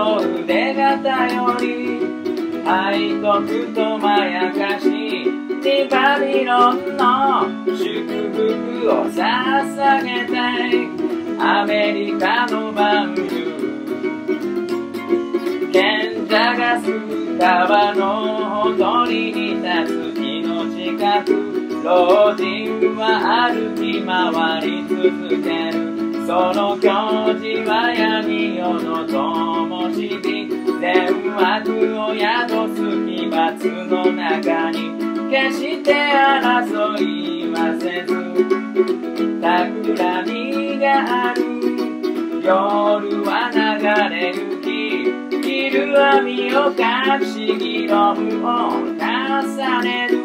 の腕が頼り、背徳とまやかしにバビロンの祝福を捧げたい。アメリカのバンブー、賢者がす川のほとりに立つ木の近く、老人は歩き回り続ける。その矜持は闇夜の灯火、善悪を宿す奇抜の中に、決して争いはせず企みがある。夜は流れゆき、昼網を隠し議論を重ねる。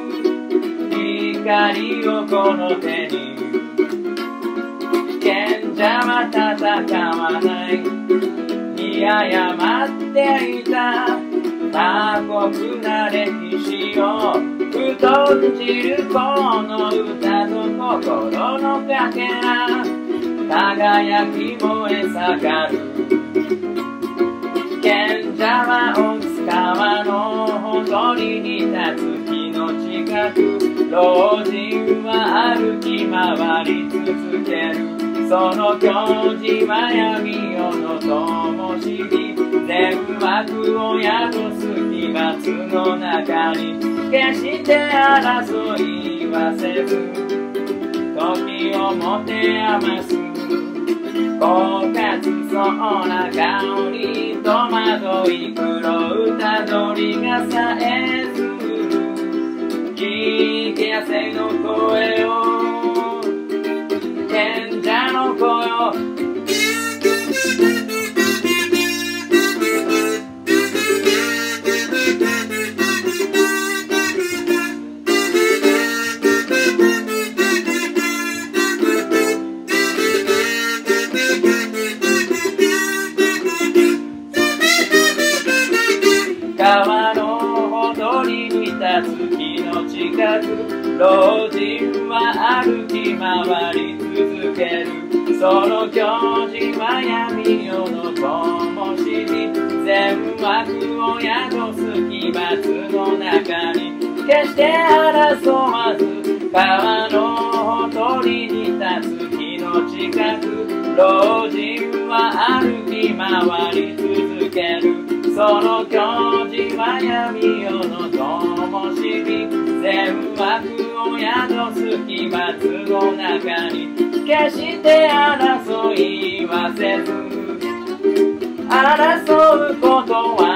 光をこの手に、賢者は戦わない。見誤っていた過酷な歴史を太じるこの歌と心のかけら、輝き燃え盛る。賢者は大津川のほとりに立つ木の近く、老人は歩き回り続ける。その矜持は闇夜の灯火、善悪を宿す奇抜の中に、決して争いはせず時を持て余す。枯渇そうな香り戸惑い黒歌鳥がさえずる。聞けやせの声を、賢者の声を。川のほとりに立つ木の近く、老人は歩き回り続ける。その矜持は闇夜の灯火、善悪を宿す奇抜の中に、決して争わず川のほとりに立つ木の近く、老人は歩き回り続ける。その矜持は闇夜の灯火、善悪を宿す奇抜の中に、決して争いはせず争うことは